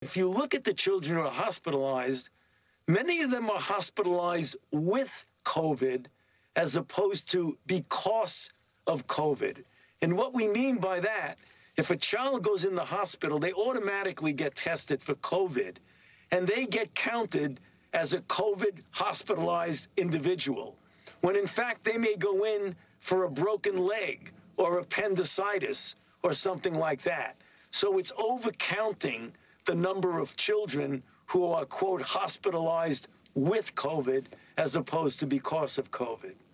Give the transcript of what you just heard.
If you look at the children who are hospitalized, many of them are hospitalized with COVID as opposed to because of COVID. And what we mean by that, if a child goes in the hospital, they automatically get tested for COVID, and they get counted as a COVID hospitalized individual, when in fact they may go in for a broken leg or appendicitis or something like that. So it's overcounting the number of children who are, quote, hospitalized with COVID as opposed to because of COVID.